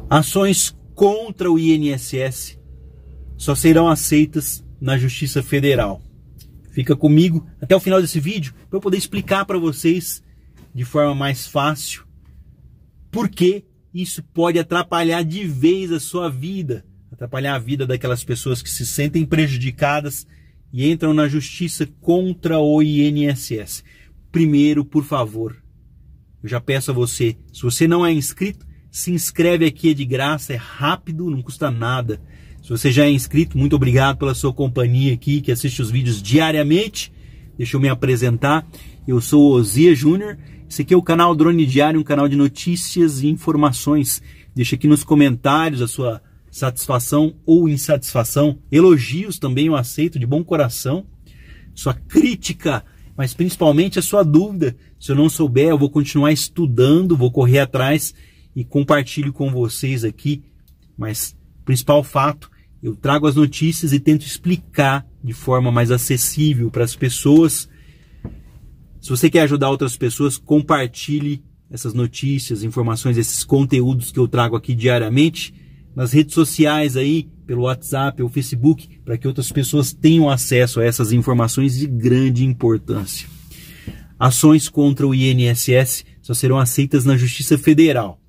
Ações contra o INSS só serão aceitas na Justiça Federal. Fica comigo até o final desse vídeo para eu poder explicar para vocês de forma mais fácil por que isso pode atrapalhar de vez a sua vida, atrapalhar a vida daquelas pessoas que se sentem prejudicadas e entram na justiça contra o INSS. Primeiro, por favor, eu já peço a você, se você não é inscrito, se inscreve aqui, é de graça, é rápido, não custa nada. Se você já é inscrito, muito obrigado pela sua companhia aqui, que assiste os vídeos diariamente. Deixa eu me apresentar. Eu sou o Osias Júnior. Esse aqui é o canal Drone Diário, um canal de notícias e informações. Deixa aqui nos comentários a sua satisfação ou insatisfação. Elogios também eu aceito de bom coração. Sua crítica, mas principalmente a sua dúvida. Se eu não souber, eu vou continuar estudando, vou correr atrás e compartilho com vocês aqui. Mas principal fato, eu trago as notícias e tento explicar de forma mais acessível para as pessoas. Se você quer ajudar outras pessoas, compartilhe essas notícias, informações, esses conteúdos que eu trago aqui diariamente nas redes sociais aí, pelo WhatsApp ou Facebook, para que outras pessoas tenham acesso a essas informações de grande importância. Ações contra o INSS só serão aceitas na Justiça Federal.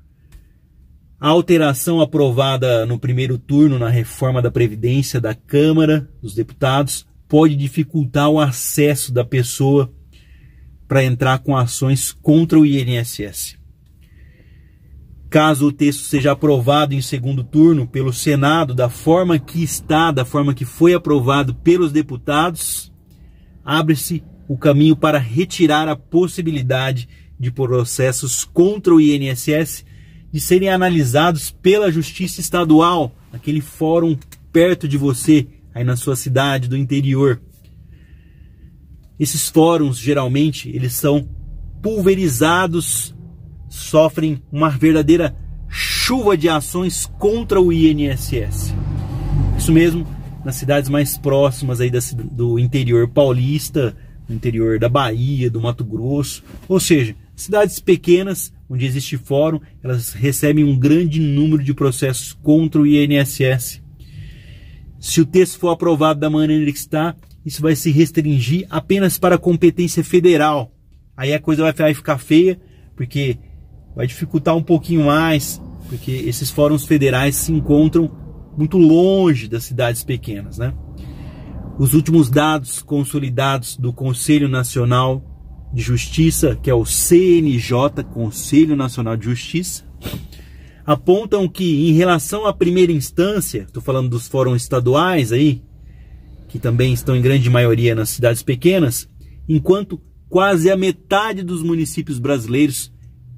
A alteração aprovada no primeiro turno na reforma da Previdência da Câmara dos Deputados pode dificultar o acesso da pessoa para entrar com ações contra o INSS. Caso o texto seja aprovado em segundo turno pelo Senado, da forma que está, da forma que foi aprovado pelos deputados, abre-se o caminho para retirar a possibilidade de processos contra o INSS de serem analisados pela Justiça Estadual, aquele fórum perto de você, aí na sua cidade do interior. Esses fóruns, geralmente, eles são pulverizados, sofrem uma verdadeira chuva de ações contra o INSS. Isso mesmo, nas cidades mais próximas aí do interior paulista, do interior da Bahia, do Mato Grosso, ou seja, cidades pequenas, onde existe fórum, elas recebem um grande número de processos contra o INSS. Se o texto for aprovado da maneira que está, isso vai se restringir apenas para a competência federal. Aí a coisa vai ficar feia, porque vai dificultar um pouquinho mais, porque esses fóruns federais se encontram muito longe das cidades pequenas, né? Os últimos dados consolidados do Conselho Nacional de Justiça, que é o CNJ, Conselho Nacional de Justiça, apontam que em relação à primeira instância, estou falando dos fóruns estaduais aí, que também estão em grande maioria nas cidades pequenas, enquanto quase a metade dos municípios brasileiros,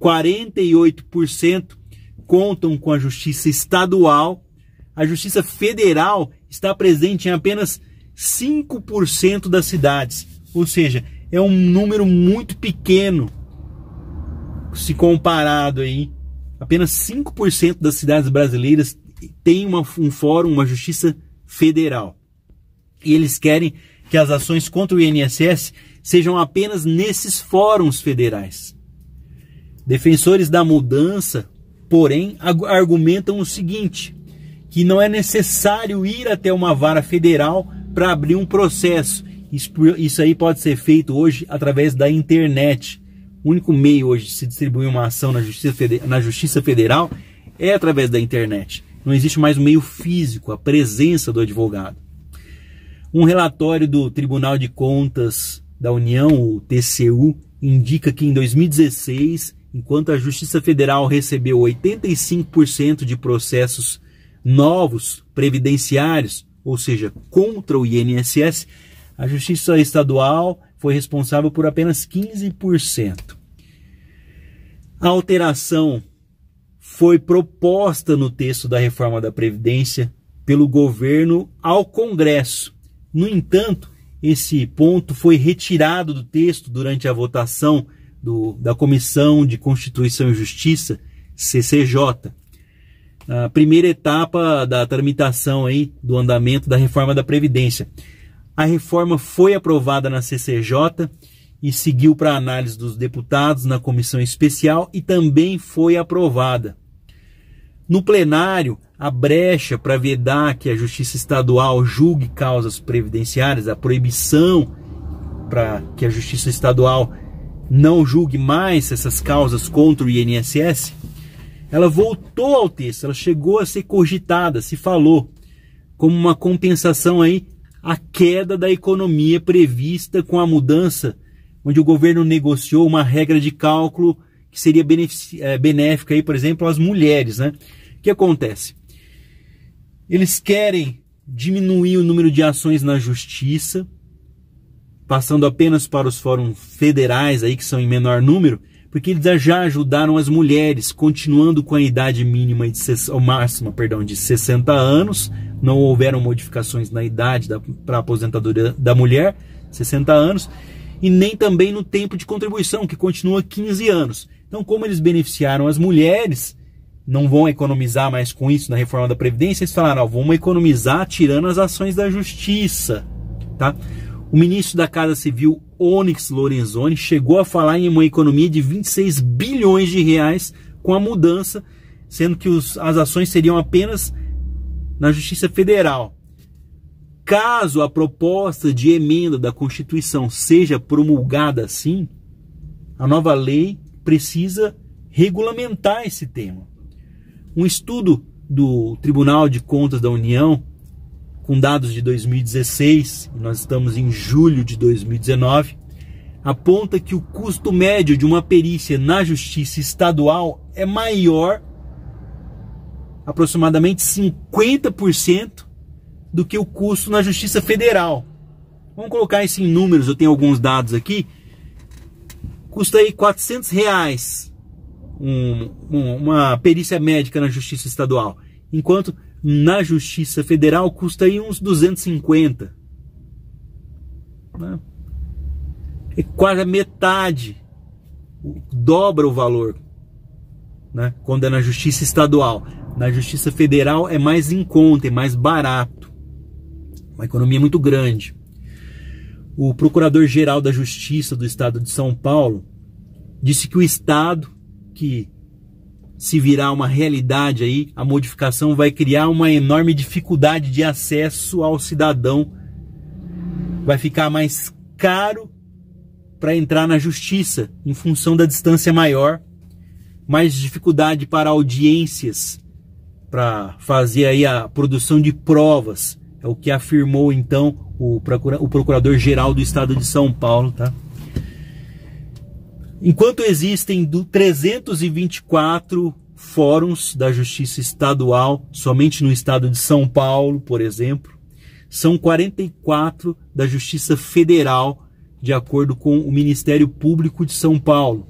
48%, contam com a Justiça Estadual, a Justiça Federal está presente em apenas 5% das cidades, ou seja, é um número muito pequeno se comparado aí. Apenas 5% das cidades brasileiras têm um fórum, uma justiça federal. E eles querem que as ações contra o INSS sejam apenas nesses fóruns federais. Defensores da mudança, porém, argumentam o seguinte, que não é necessário ir até uma vara federal para abrir um processo. Isso aí pode ser feito hoje através da internet. O único meio hoje de se distribuir uma ação na Justiça Federal é através da internet. Não existe mais um meio físico, a presença do advogado. Um relatório do Tribunal de Contas da União, o TCU, indica que em 2016, enquanto a Justiça Federal recebeu 85% de processos novos previdenciários, ou seja, contra o INSS, a Justiça Estadual foi responsável por apenas 15%. A alteração foi proposta no texto da reforma da Previdência pelo governo ao Congresso. No entanto, esse ponto foi retirado do texto durante a votação da Comissão de Constituição e Justiça, CCJ, a primeira etapa da tramitação aí do andamento da reforma da Previdência. A reforma foi aprovada na CCJ e seguiu para análise dos deputados na comissão especial e também foi aprovada. No plenário, a brecha para vedar que a Justiça Estadual julgue causas previdenciárias, a proibição para que a Justiça Estadual não julgue mais essas causas contra o INSS, ela voltou ao texto, ela chegou a ser cogitada, se falou como uma compensação aí à queda da economia prevista com a mudança, onde o governo negociou uma regra de cálculo que seria benéfica aí, por exemplo, às mulheres, né? O que acontece? Eles querem diminuir o número de ações na justiça, passando apenas para os fóruns federais aí, que são em menor número, porque eles já ajudaram as mulheres, continuando com a idade mínima máxima de 60 anos, não houveram modificações na idade para a aposentadoria da mulher, 60 anos, e nem também no tempo de contribuição, que continua 15 anos. Então, como eles beneficiaram as mulheres, não vão economizar mais com isso na reforma da Previdência, eles falaram, vamos economizar tirando as ações da justiça, tá? O ministro da Casa Civil, Onyx Lorenzoni, chegou a falar em uma economia de 26 bilhões de reais com a mudança, sendo que as ações seriam apenas na Justiça Federal. Caso a proposta de emenda da Constituição seja promulgada assim, a nova lei precisa regulamentar esse tema. Um estudo do Tribunal de Contas da União, com dados de 2016, e nós estamos em julho de 2019, aponta que o custo médio de uma perícia na Justiça Estadual é maior, aproximadamente 50%, do que o custo na Justiça Federal. Vamos colocar isso em números, eu tenho alguns dados aqui. Custa aí R$400 uma perícia médica na Justiça Estadual, enquanto na Justiça Federal custa aí uns 250. Né? É quase a metade, dobra o valor, né? Quando é na Justiça Estadual. Na Justiça Federal é mais em conta, é mais barato. Uma economia muito grande. O Procurador-Geral da Justiça do Estado de São Paulo disse que o Estado, que se virar uma realidade aí, a modificação vai criar uma enorme dificuldade de acesso ao cidadão. Vai ficar mais caro para entrar na justiça, em função da distância maior, mais dificuldade para audiências, para fazer aí a produção de provas. É o que afirmou então o Procurador-Geral do Estado de São Paulo, tá? Enquanto existem 324 fóruns da Justiça Estadual, somente no estado de São Paulo, por exemplo, são 44 da Justiça Federal, de acordo com o Ministério Público de São Paulo.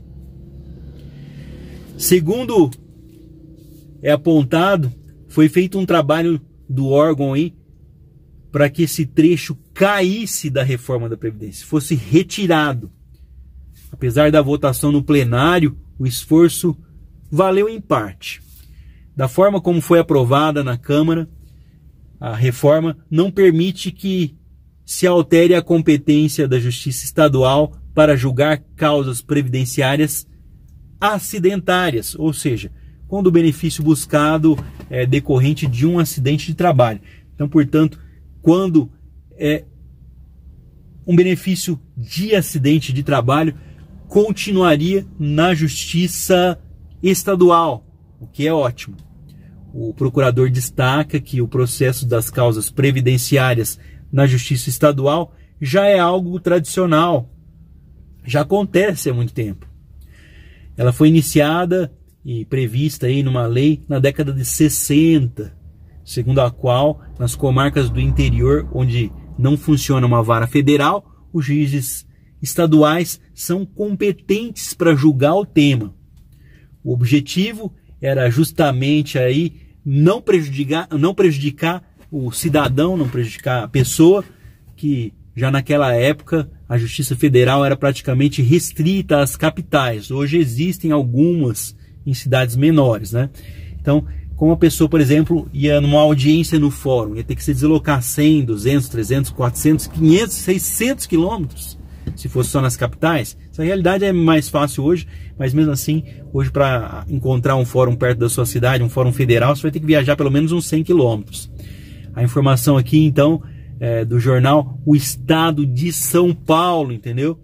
Segundo é apontado, foi feito um trabalho do órgão aí para que esse trecho caísse da reforma da Previdência, fosse retirado. Apesar da votação no plenário, o esforço valeu em parte. Da forma como foi aprovada na Câmara, a reforma não permite que se altere a competência da Justiça Estadual para julgar causas previdenciárias acidentárias, ou seja, quando o benefício buscado é decorrente de um acidente de trabalho. Então, portanto, quando é um benefício de acidente de trabalho, continuaria na Justiça Estadual, o que é ótimo. O procurador destaca que o processo das causas previdenciárias na Justiça Estadual já é algo tradicional, já acontece há muito tempo. Ela foi iniciada e prevista aí numa lei na década de 60, segundo a qual, nas comarcas do interior, onde não funciona uma vara federal, os juízes estaduais são competentes para julgar o tema. O objetivo era justamente aí não prejudicar o cidadão, não prejudicar a pessoa, que já naquela época a Justiça Federal era praticamente restrita às capitais. Hoje existem algumas em cidades menores, né? Então, como a pessoa, por exemplo, ia numa audiência no fórum, ia ter que se deslocar 100, 200, 300, 400, 500, 600 quilômetros se fosse só nas capitais. Essa realidade é mais fácil hoje, mas mesmo assim, hoje para encontrar um fórum perto da sua cidade, um fórum federal, você vai ter que viajar pelo menos uns 100 quilômetros. A informação aqui, então, do jornal O Estado de São Paulo, entendeu?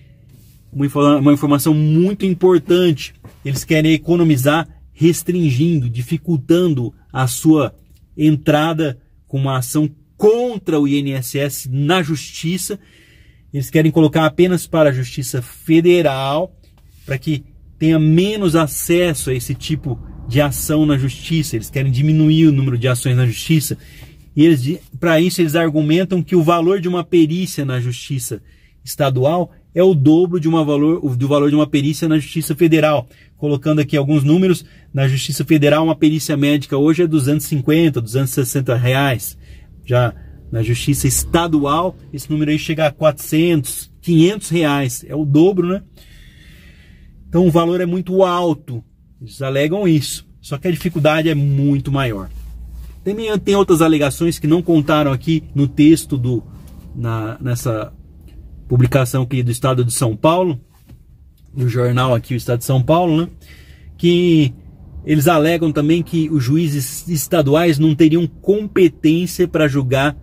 Uma informação muito importante. Eles querem economizar restringindo, dificultando a sua entrada com uma ação contra o INSS na Justiça. Eles querem colocar apenas para a Justiça Federal, para que tenha menos acesso a esse tipo de ação na Justiça. Eles querem diminuir o número de ações na Justiça. E para isso eles argumentam que o valor de uma perícia na Justiça Estadual é o dobro do valor de uma perícia na Justiça Federal. Colocando aqui alguns números, na Justiça Federal uma perícia médica hoje é R$250, R$260. Já na Justiça Estadual, esse número aí chega a R$400, R$500. É o dobro, né? Então o valor é muito alto. Eles alegam isso. Só que a dificuldade é muito maior. Também tem outras alegações que não contaram aqui no texto nessa publicação aqui do Estado de São Paulo, do jornal aqui, o Estado de São Paulo, né? Que eles alegam também que os juízes estaduais não teriam competência para julgar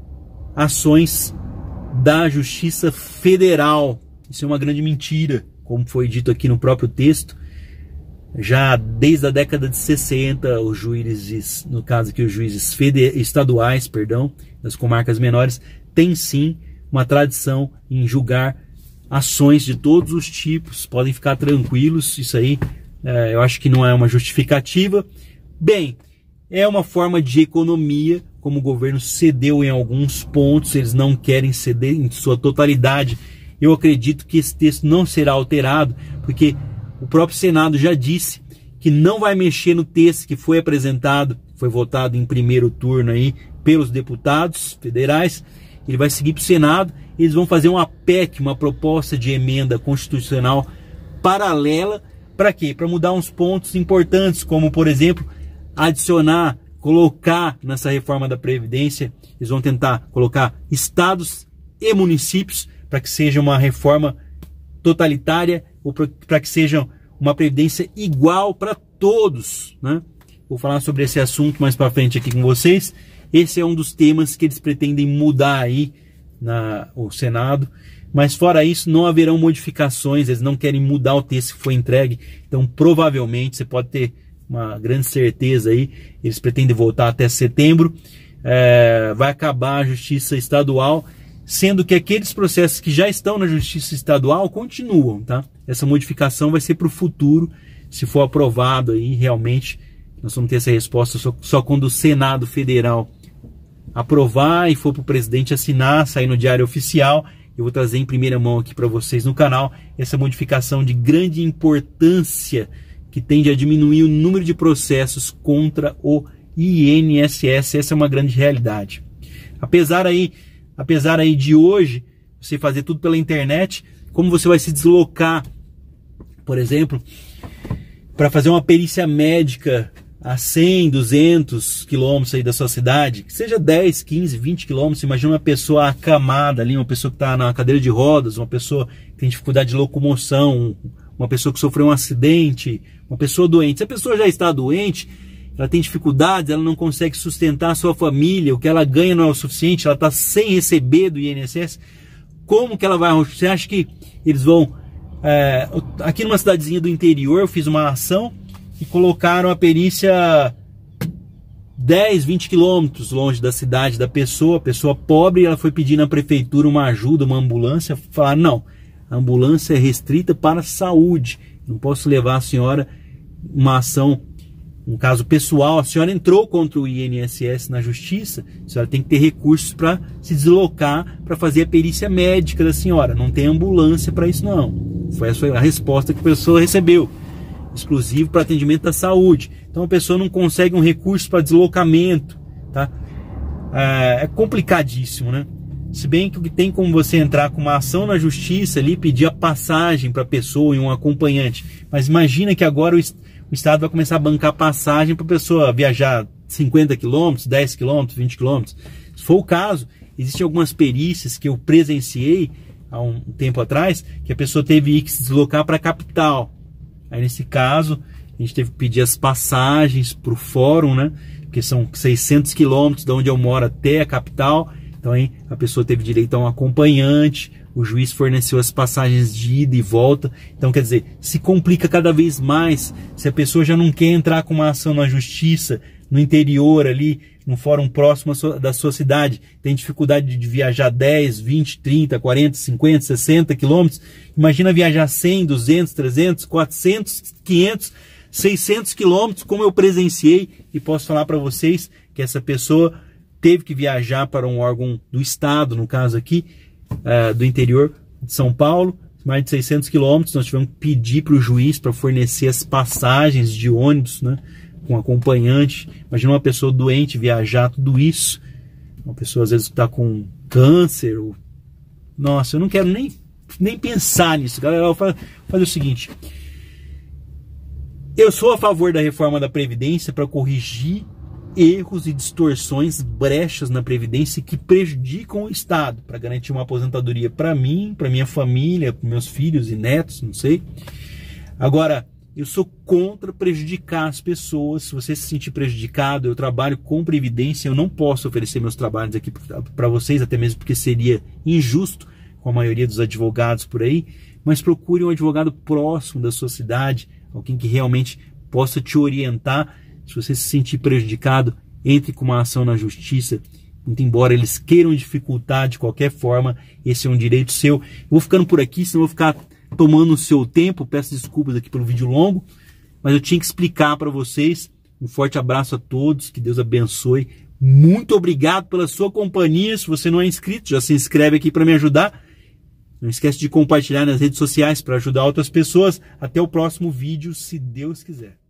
ações da Justiça Federal. Isso é uma grande mentira, como foi dito aqui no próprio texto. Já desde a década de 60, os juízes, no caso aqui os juízes estaduais, das comarcas menores, têm sim uma tradição em julgar ações de todos os tipos. Podem ficar tranquilos, isso aí eu acho que não é uma justificativa. Bem, é uma forma de economia, como o governo cedeu em alguns pontos, eles não querem ceder em sua totalidade. Eu acredito que esse texto não será alterado, porque o próprio Senado já disse que não vai mexer no texto que foi apresentado, foi votado em primeiro turno aí pelos deputados federais. Ele vai seguir para o Senado, eles vão fazer uma PEC, uma proposta de emenda constitucional paralela. Para quê? Para mudar uns pontos importantes, como, por exemplo, adicionar, colocar nessa reforma da Previdência, eles vão tentar colocar estados e municípios para que seja uma reforma totalitária, ou para que seja uma previdência igual para todos, né? Vou falar sobre esse assunto mais para frente aqui com vocês. Esse é um dos temas que eles pretendem mudar aí no Senado. Mas fora isso, não haverão modificações, eles não querem mudar o texto que foi entregue. Então, provavelmente, você pode ter uma grande certeza aí, eles pretendem voltar até setembro. Vai acabar a Justiça Estadual, sendo que aqueles processos que já estão na Justiça Estadual continuam, tá? Essa modificação vai ser para o futuro, se for aprovado aí, realmente, nós vamos ter essa resposta só quando o Senado Federal aprovar e for para o presidente assinar, sair no Diário Oficial. Eu vou trazer em primeira mão aqui para vocês no canal essa modificação de grande importância que tende a diminuir o número de processos contra o INSS. Essa é uma grande realidade. Apesar aí de hoje você fazer tudo pela internet, como você vai se deslocar, por exemplo, para fazer uma perícia médica a 100, 200 quilômetros aí da sua cidade, que seja 10, 15, 20 quilômetros, imagina uma pessoa acamada ali, uma pessoa que está na cadeira de rodas, uma pessoa que tem dificuldade de locomoção, uma pessoa que sofreu um acidente, uma pessoa doente. Se a pessoa já está doente, ela tem dificuldades, ela não consegue sustentar a sua família, o que ela ganha não é o suficiente, ela está sem receber do INSS, como que ela vai? Você acha que eles vão... aqui numa cidadezinha do interior, eu fiz uma ação e colocaram a perícia 10, 20 quilômetros longe da cidade da pessoa pobre, ela foi pedir na prefeitura uma ajuda, uma ambulância, falaram, não, a ambulância é restrita para a saúde, não posso levar a senhora uma ação, um caso pessoal, a senhora entrou contra o INSS na justiça, a senhora tem que ter recursos para se deslocar para fazer a perícia médica da senhora, não tem ambulância para isso não. Foi a resposta que a pessoa recebeu, exclusivo para atendimento da saúde. Então a pessoa não consegue um recurso para deslocamento, tá? É complicadíssimo, né? Se bem que tem como você entrar com uma ação na justiça ali, pedir a passagem para a pessoa e um acompanhante, mas imagina que agora o Estado vai começar a bancar passagem para a pessoa viajar 50 quilômetros, 10 quilômetros, 20 quilômetros. Se for o caso, existem algumas perícias que eu presenciei há um tempo atrás, que a pessoa teve que se deslocar para a capital. Aí nesse caso, a gente teve que pedir as passagens para o fórum, né? Porque são 600 quilômetros de onde eu moro até a capital. Então aí a pessoa teve direito a um acompanhante, o juiz forneceu as passagens de ida e volta. Então, quer dizer, se complica cada vez mais. Se a pessoa já não quer entrar com uma ação na justiça, no interior ali, num fórum próximo da sua cidade, tem dificuldade de viajar 10, 20, 30, 40, 50, 60 quilômetros, imagina viajar 100, 200, 300, 400, 500, 600 quilômetros, como eu presenciei, e posso falar para vocês que essa pessoa teve que viajar para um órgão do estado, no caso aqui, do interior de São Paulo, mais de 600 quilômetros. Nós tivemos que pedir para o juiz para fornecer as passagens de ônibus, né, com acompanhante. Imagina uma pessoa doente viajar tudo isso, uma pessoa às vezes que está com câncer. Nossa, eu não quero nem pensar nisso, galera. Eu vou fazer o seguinte: eu sou a favor da reforma da Previdência para corrigir erros e distorções, brechas na Previdência que prejudicam o Estado, para garantir uma aposentadoria para mim, para minha família, para meus filhos e netos, não sei. Agora, eu sou contra prejudicar as pessoas. Se você se sentir prejudicado, eu trabalho com Previdência, eu não posso oferecer meus trabalhos aqui para vocês, até mesmo porque seria injusto com a maioria dos advogados por aí, mas procure um advogado próximo da sua cidade, alguém que realmente possa te orientar. Se você se sentir prejudicado, entre com uma ação na justiça. Muito embora eles queiram dificultar de qualquer forma, esse é um direito seu. Eu vou ficando por aqui, senão eu vou ficar tomando o seu tempo. Peço desculpas aqui pelo vídeo longo, mas eu tinha que explicar para vocês. Um forte abraço a todos, que Deus abençoe. Muito obrigado pela sua companhia. Se você não é inscrito, já se inscreve aqui para me ajudar. Não esquece de compartilhar nas redes sociais para ajudar outras pessoas. Até o próximo vídeo, se Deus quiser.